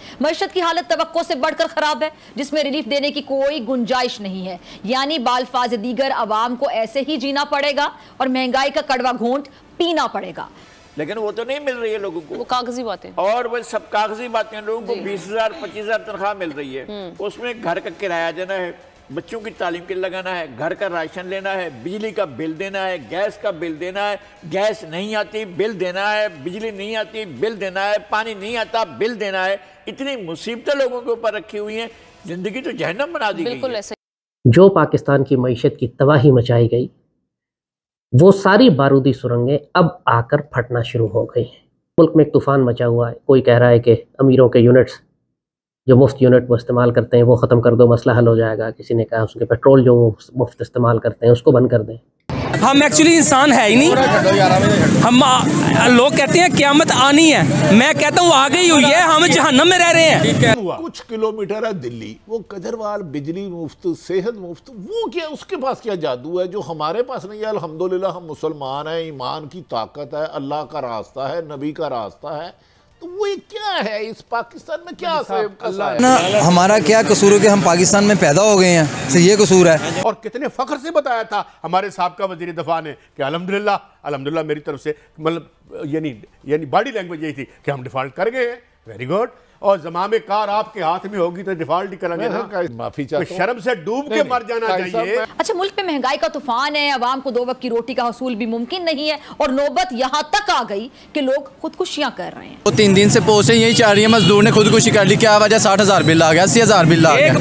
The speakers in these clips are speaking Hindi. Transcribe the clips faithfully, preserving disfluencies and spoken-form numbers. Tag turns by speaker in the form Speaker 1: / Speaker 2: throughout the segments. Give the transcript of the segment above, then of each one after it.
Speaker 1: मईशत की हालत तवक्को से बढ़कर खराब है, जिसमें रिलीफ देने की कोई गुंजाइश नहीं है। यानी बालफाज दीगर अवाम को ऐसे ही जीना पड़ेगा और महंगाई का कड़वा घूंट पीना पड़ेगा।
Speaker 2: लेकिन वो तो नहीं मिल रही है लोगों को,
Speaker 1: वो कागजी बातें,
Speaker 2: और वो सब कागजी बातें। लोगों को बीस हजार पच्चीस हजार तनख्वाह मिल रही है, उसमें घर का किराया देना है, बच्चों की तालीम के लगाना है, घर का राशन लेना है, बिजली का बिल देना है, गैस का बिल देना है, गैस नहीं आती बिल देना है, बिजली नहीं आती बिल देना है, पानी नहीं आता बिल देना है। इतनी मुसीबतें लोगों के ऊपर रखी हुई हैं, जिंदगी तो जहन्नम बना दी गई है।
Speaker 3: जो पाकिस्तान की मईशत की तबाही मचाई गई, वो सारी बारूदी सुरंगें अब आकर फटना शुरू हो गई हैं। मुल्क में एक तूफ़ान मचा हुआ है। कोई कह रहा है कि अमीरों के यूनिट्स जो मुफ्त यूनिट वो इस्तेमाल करते हैं वो ख़त्म कर दो, मसला हल हो जाएगा। किसी ने कहा उसके पेट्रोल जो वो मुफ्त इस्तेमाल करते हैं उसको बंद कर दें।
Speaker 4: हम एक्चुअली इंसान है ही नहीं। हम लोग कहते हैं क़यामत आनी है, मैं कहता हूँ आ गई हुई है, हम जहन्नम में रह रहे हैं।
Speaker 5: कुछ किलोमीटर है दिल्ली, वो कजरवाल बिजली मुफ्त, सेहत मुफ्त, वो क्या, उसके पास क्या जादू है जो हमारे पास नहीं है? अल्हम्दुलिल्लाह हम मुसलमान हैं, ईमान की ताकत है, अल्लाह का रास्ता है, नबी का रास्ता है, तो वो क्या है इस पाकिस्तान में? क्या अल्लाह
Speaker 6: ना हमारा क्या कसूर है कि हम पाकिस्तान में पैदा हो गए हैं, तो ये कसूर है।
Speaker 7: और कितने फख्र से बताया था हमारे साहब का वजीर दफा ने कि अल्हम्दुलिल्लाह अल्हम्दुलिल्लाह मेरी तरफ से, मतलब यानी यानी बॉडी लैंग्वेज यही थी कि हम डिफॉल्ट कर गए हैं, वेरी गुड, और ज़मामे कार आपके हाथ में होगी तो डिफॉल्ट ही करेंगे ना,
Speaker 5: माफी
Speaker 7: तो शर्म से डूब के मर जाना चाहिए।
Speaker 1: अच्छा, मुल्क में महंगाई का तूफान है, अवाम को दो वक्त की रोटी का हसूल भी मुमकिन नहीं है, और नौबत यहाँ तक आ गई कि लोग खुदकुशियां कर रहे हैं।
Speaker 6: वो तीन दिन से पोस्ट यही चाह रही है, मजदूर ने खुदकुशी कर ली, क्या वजह? साठ हजार बिल आ गया, अस्सी हजार बिल आ गया।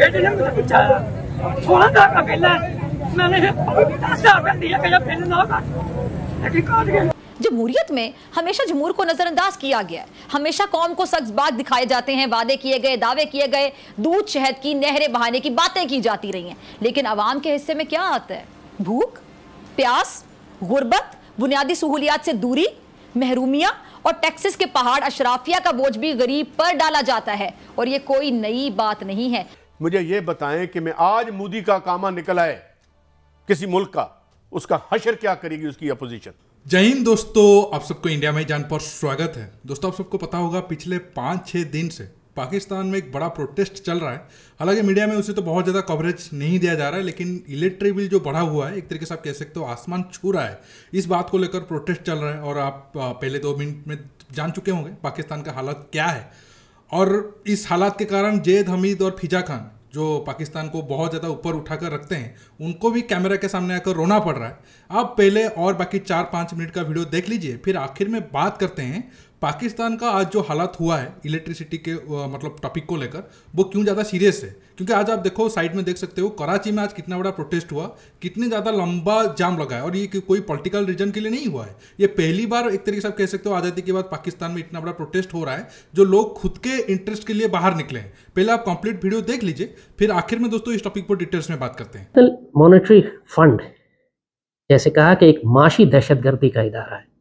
Speaker 1: जमहूरियत में हमेशा जमहूर को नजरअंदाज किया गया है, हमेशा कौम को सख्त बात दिखाए जाते हैं, वादे किए गए, दावे किए गए, दूध शहद की नहरें बहाने की बातें की जाती रही हैं, लेकिन अवाम के हिस्से में क्या आता है? भूख, प्यास, गुर्बत, बुनियादी सहूलियात से दूरी, महरूमिया और टैक्सेस के पहाड़, अशराफिया का बोझ भी गरीब पर डाला जाता है, और ये कोई नई बात नहीं है।
Speaker 7: मुझे ये बताएं कि मैं आज मोदी का कामा निकल आए किसी मुल्क का, उसका हशर क्या करेगी उसकी अपोजिशन।
Speaker 8: जय हिंद दोस्तों, आप सबको इंडिया में जान पर स्वागत है। दोस्तों, आप सबको पता होगा पिछले पाँच छः दिन से पाकिस्तान में एक बड़ा प्रोटेस्ट चल रहा है। हालांकि मीडिया में उसे तो बहुत ज़्यादा कवरेज नहीं दिया जा रहा है, लेकिन इलेक्ट्रिक बिल जो बढ़ा हुआ है, एक तरीके से आप कह सकते हो आसमान छू रहा है, इस बात को लेकर प्रोटेस्ट चल रहा है। और आप पहले दो मिनट में जान चुके होंगे पाकिस्तान का हालत क्या है, और इस हालात के कारण जैद हमीद और फिजा खान जो पाकिस्तान को बहुत ज़्यादा ऊपर उठाकर रखते हैं, उनको भी कैमरा के सामने आकर रोना पड़ रहा है। आप पहले और बाकी चार पाँच मिनट का वीडियो देख लीजिए, फिर आखिर में बात करते हैं पाकिस्तान का आज जो हालात हुआ है इलेक्ट्रिसिटी के मतलब टॉपिक को लेकर, वो क्यों ज़्यादा सीरियस है। क्योंकि आज आप देखो, साइड में देख सकते हो कराची में आज कितना बड़ा प्रोटेस्ट हुआ, कितने ज़्यादा लंबा जाम लगा है, और ये कोई पॉलिटिकल रीजन के लिए नहीं हुआ है। ये पहली बार एक तरीके से आप कह सकते हो आज़ादी के बाद पाकिस्तान में इतना बड़ा प्रोटेस्ट हो रहा है, जो लोग खुद के इंटरेस्ट के लिए बाहर निकले हैं। पहले आप कंप्लीट वीडियो देख लीजिए, फिर आखिर में दोस्तों इस टॉपिक पर डिटेल्स में बात करते हैं।
Speaker 3: मॉनेटरी फंड जैसे कहा कि एक माशी दहशतगर्दी का इदारा है,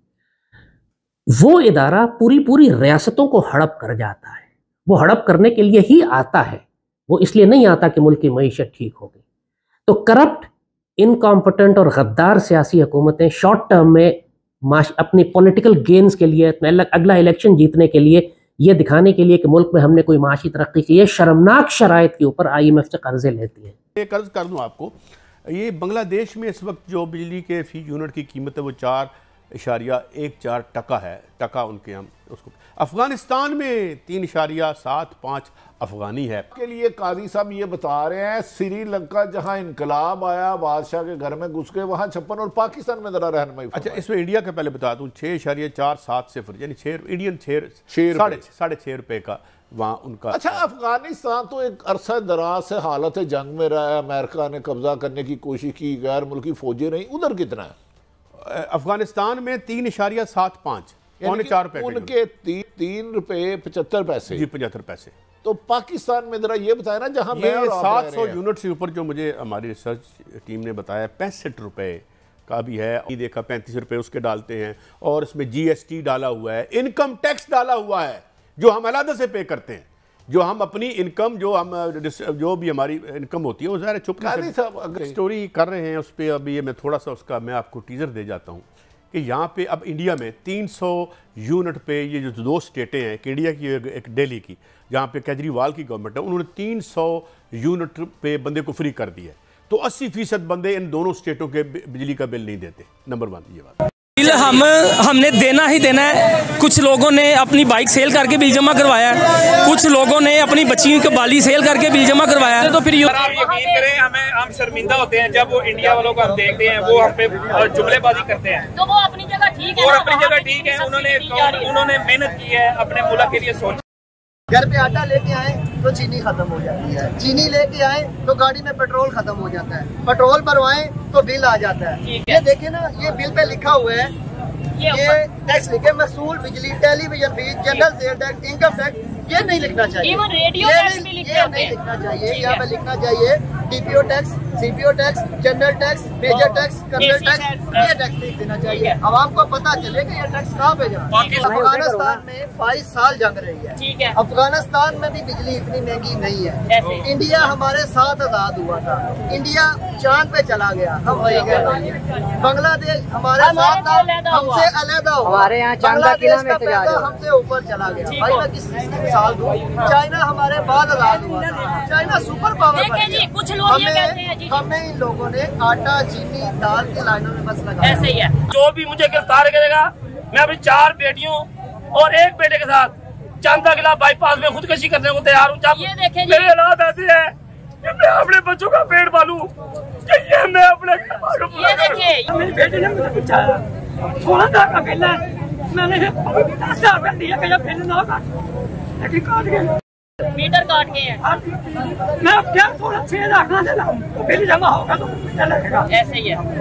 Speaker 3: वो इदारा पूरी पूरी रियासतों को हड़प कर जाता है। वो हड़प करने के लिए ही आता है, वो इसलिए नहीं आता कि मुल्क की मईशत ठीक हो गई। तो करप्ट, इनकॉम्पिटेंट और गद्दार सियासी हुकूमतें शॉर्ट टर्म में अपनी पॉलिटिकल गेन्स के लिए, अगला इलेक्शन जीतने के लिए, ये दिखाने के लिए कि मुल्क में हमने कोई माशी तरक्की की, ये शर्मनाक शराइत के ऊपर आई एम एफ से कर्जे लेती है।
Speaker 7: ये कर्ज कर दूँ आपको, ये बांग्लादेश में इस वक्त जो बिजली के फी यूनिट की कीमत है वो चार इशारिया एक चार टका है, टका उनके हम उसको। अफगानिस्तान में तीन इशारिया सात पाँच अफगानी है।
Speaker 5: के लिए काजी साहब ये बता रहे हैं श्रीलंका जहां इनकलाब आया, बादशाह के घर में घुस गए, वहां छप्पन, और पाकिस्तान में जरा रहनुमाई।
Speaker 7: अच्छा, इसमें इंडिया का पहले बता दूं, छः इशारिया चार सात सिफर यानी छः इंडियन छः
Speaker 5: छः
Speaker 7: साढ़े साढ़े छः रुपये का वहाँ उनका।
Speaker 5: अच्छा, अफगानिस्तान तो एक अरसा दराज से हालत जंग में रहा है, अमेरिका ने कब्जा करने की कोशिश की, गैर मुल्की फौजें रही, उधर कितना है?
Speaker 7: अफगानिस्तान में तीन इशारिया सात पाँच पौने चार रुपये,
Speaker 5: उनके ती, तीन रुपये पचहत्तर पैसे
Speaker 7: जी पचहत्तर पैसे।
Speaker 5: तो पाकिस्तान में जरा ये बताया ना, जहां
Speaker 7: ये सात सौ यूनिट से ऊपर जो मुझे हमारी रिसर्च टीम ने बताया पैंसठ रुपये का भी है, ये देखा पैंतीस रुपये उसके डालते हैं, और इसमें जीएसटी डाला हुआ है, इनकम टैक्स डाला हुआ है जो हम अलग से पे करते हैं, जो हम अपनी इनकम जो हम जो भी हमारी इनकम होती है वो ज़ाहिर चुप
Speaker 5: साहब
Speaker 7: स्टोरी कर रहे हैं उस पर। अभी ये मैं थोड़ा सा उसका मैं आपको टीजर दे जाता हूँ कि यहाँ पे अब इंडिया में तीन सौ यूनिट पे ये जो दो स्टेटें हैं, कि इंडिया की एक दिल्ली की, जहाँ पे केजरीवाल की गवर्नमेंट है, उन्होंने तीन सौ यूनिट पे बंदे को फ्री कर दिया है। तो अस्सी फीसद बंदे इन दोनों स्टेटों के बिजली का बिल नहीं देते। नंबर वन ये बात।
Speaker 4: बिल हम हमने देना ही देना है। कुछ लोगों ने अपनी बाइक सेल करके बिल जमा करवाया है, कुछ लोगों ने अपनी बच्ची की बाली सेल करके बिल जमा करवाया है। तो फिर
Speaker 9: आप यकीन करें, हमें हम शर्मिंदा होते हैं जब वो इंडिया वालों को हम देखते हैं, वो हम पे जुमलेबाजी करते हैं।
Speaker 10: तो वो अपनी जगह ठीक है,
Speaker 9: और अपनी जगह ठीक है, उन्होंने उन्होंने मेहनत की है, अपने मुल्क के लिए सोचा।
Speaker 11: घर पे आटा लेके आए तो चीनी खत्म हो जाती है, चीनी लेके आए तो गाड़ी में पेट्रोल खत्म हो जाता है, पेट्रोल भरवाएं तो बिल आ जाता है। ये देखिए ना, ये बिल पे लिखा हुआ है, ये टैक्स लिखे महसूल, बिजली, television fees, general sale tax, income tax, ये नहीं लिखना चाहिए।
Speaker 10: इवन रेडियो टैक्स भी लिखते
Speaker 11: ये नहीं लिखना चाहिए। यहाँ पे लिखना चाहिए DPO tax, CPO tax, general tax, major tax, colonel tax, ये टैक्स लिख देना चाहिए। आवाम को पता चले कि ये टैक्स कहाँ पे जा रहा है। अफगानिस्तान में बाईस साल जंग रही है,
Speaker 10: ठीक है।
Speaker 11: अफगानिस्तान में भी बिजली इतनी महंगी नहीं है। इंडिया हमारे साथ आजाद हुआ था, इंडिया चांद पे चला गया, हम वही गए। बांग्लादेश हमारे साथ था, हमसे अलहदा हुआ।
Speaker 12: हमारे यहाँ
Speaker 11: बांग्लादेश का पैसा हमसे ऊपर चला गया। भाई मैं किस मिसाल दूं, चाइना हमारे बाद आजाद हुआ था, चाइना सुपर पावर बन गया।
Speaker 10: कुछ लोग ये कहते हैं जी,
Speaker 11: हमें इन लोगों ने आटा, चीनी, दाल की लाइनों में बस लगा।
Speaker 10: ऐसे ही है।
Speaker 9: जो भी मुझे गिरफ्तार करेगा, मैं अपनी चार बेटियों और एक बेटे के साथ चांदा किला बाईपास में खुदकुशी करने को तैयार हूँ।
Speaker 10: ये देखें
Speaker 9: मेरे हालात ऐसे है कि मैं अपने बच्चों का पेट पालूं, ये मैं अपने
Speaker 10: ये देखिए,
Speaker 9: मेरी बेटी ने मुझे पूछा सोलह हजार का बिल है, मैंने दस हजार रुपया दिया कि जब बिल ना काट, लेकिन काट गए,
Speaker 10: मीटर काट के हैं।
Speaker 9: मैं अब क्या थोड़ा छह लाख ना देना, तो बिल जमा होगा तो मीटर लगेगा।
Speaker 10: ऐसे ही है।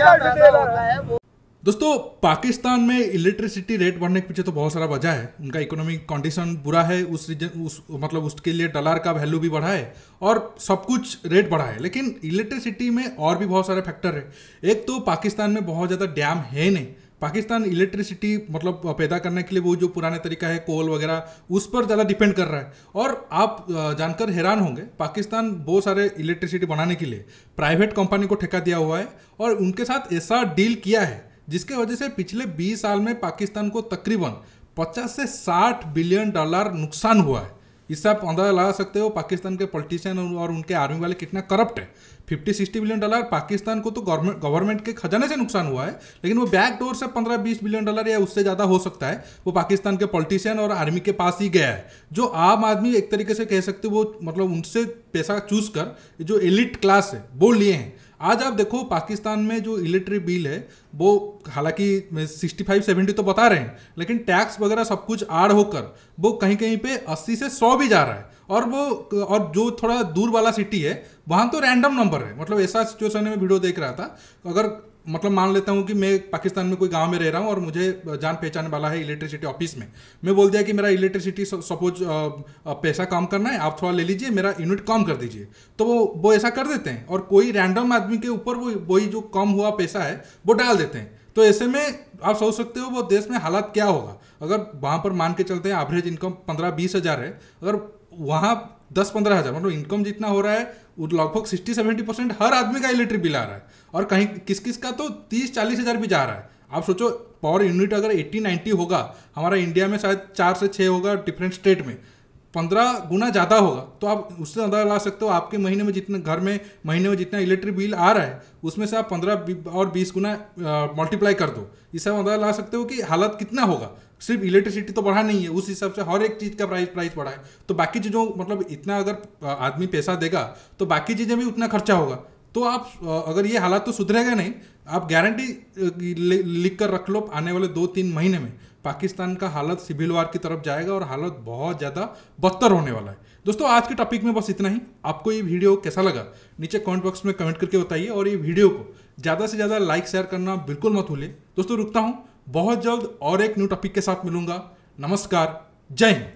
Speaker 8: दोस्तों, पाकिस्तान में इलेक्ट्रिसिटी रेट बढ़ने के पीछे तो बहुत सारा वजह है। उनका इकोनॉमिक कंडीशन बुरा है, उस रीजन उस मतलब उसके लिए डॉलर का वैल्यू भी बढ़ा है और सब कुछ रेट बढ़ा है। लेकिन इलेक्ट्रिसिटी में और भी बहुत सारे फैक्टर है। एक तो पाकिस्तान में बहुत ज़्यादा डैम है नहीं। पाकिस्तान इलेक्ट्रिसिटी मतलब पैदा करने के लिए वो जो पुराने तरीका है कोल वगैरह, उस पर ज़्यादा डिपेंड कर रहा है। और आप जानकर हैरान होंगे, पाकिस्तान बहुत सारे इलेक्ट्रिसिटी बनाने के लिए प्राइवेट कंपनी को ठेका दिया हुआ है और उनके साथ ऐसा डील किया है जिसके वजह से पिछले बीस साल में पाकिस्तान को तकरीबन पचास से साठ बिलियन डॉलर नुकसान हुआ है। इससे आप अंदाजा लगा सकते हो पाकिस्तान के पॉलिटिशियन और उनके आर्मी वाले कितना करप्ट है। Fifty sixty billion dollar Pakistan को तो गवर्नमेंट गवर्नमेंट के खजाने से नुकसान हुआ है, लेकिन वो बैक डोर से पंद्रह बीस बिलियन डॉलर या उससे ज़्यादा हो सकता है, वो पाकिस्तान के पॉलिटिशियन और आर्मी के पास ही गया है। जो आम आदमी एक तरीके से कह सकते हो वो मतलब उनसे पैसा चूज कर जो एलिट क्लास है वो लिए हैं। आज आप देखो पाकिस्तान में जो इलेक्ट्रिक बिल है वो हालांकि सिक्सटी फाइव सेवेंटी तो बता रहे हैं, लेकिन टैक्स वगैरह सब कुछ आड़ होकर वो कहीं कहीं पे अस्सी से सौ भी जा रहा है। और वो और जो थोड़ा दूर वाला सिटी है वहाँ तो रैंडम नंबर है। मतलब ऐसा सिचुएशन में वीडियो देख रहा था, अगर मतलब मान लेता हूँ कि मैं पाकिस्तान में कोई गांव में रह रहा हूँ और मुझे जान पहचान वाला है इलेक्ट्रिसिटी ऑफिस में, मैं बोल दिया कि मेरा इलेक्ट्रिसिटी सपोज पैसा कम करना है, आप थोड़ा ले लीजिए, मेरा यूनिट कम कर दीजिए, तो वो वो ऐसा कर देते हैं और कोई रैंडम आदमी के ऊपर वो वही जो कम हुआ पैसा है वो डाल देते हैं। तो ऐसे में आप सोच सकते हो वो देश में हालात क्या होगा। अगर वहाँ पर मान के चलते हैं एवरेज इनकम पंद्रह बीस हज़ार है, अगर वहाँ दस पंद्रह हज़ार मतलब इनकम जितना हो रहा है लगभग सिक्सटी सेवेंटी परसेंट हर आदमी का इलेक्ट्रिक बिल आ रहा है और कहीं किस किस का तो तीस चालीस हज़ार भी जा रहा है। आप सोचो पावर यूनिट अगर अस्सी नब्बे होगा, हमारा इंडिया में शायद चार से छः होगा डिफरेंट स्टेट में, पंद्रह गुना ज़्यादा होगा। तो आप उससे अंदाजा ला सकते हो आपके महीने में जितने घर में महीने में जितना इलेक्ट्रिक बिल आ रहा है उसमें से आप पंद्रह और बीस गुना मल्टीप्लाई कर दो, इससे आप अंदाजा ला सकते हो कि हालत कितना होगा। सिर्फ इलेक्ट्रिसिटी तो बढ़ा नहीं है, उस हिसाब से हर एक चीज़ का प्राइस प्राइस बढ़ा है। तो बाकी चीज़ों मतलब इतना अगर आदमी पैसा देगा तो बाकी चीज़ें भी उतना खर्चा होगा। तो आप अगर ये हालात तो सुधरेगा नहीं, आप गारंटी लिख कर रख लो आने वाले दो तीन महीने में पाकिस्तान का हालत सिविल वार की तरफ जाएगा और हालत बहुत ज़्यादा बदतर होने वाला है। दोस्तों आज के टॉपिक में बस इतना ही। आपको ये वीडियो कैसा लगा नीचे कमेंट बॉक्स में कमेंट करके बताइए और ये वीडियो को ज़्यादा से ज़्यादा लाइक शेयर करना बिल्कुल मत भूलिए। दोस्तों रुकता हूँ, बहुत जल्द और एक न्यू टॉपिक के साथ मिलूंगा। नमस्कार, जय हिंद।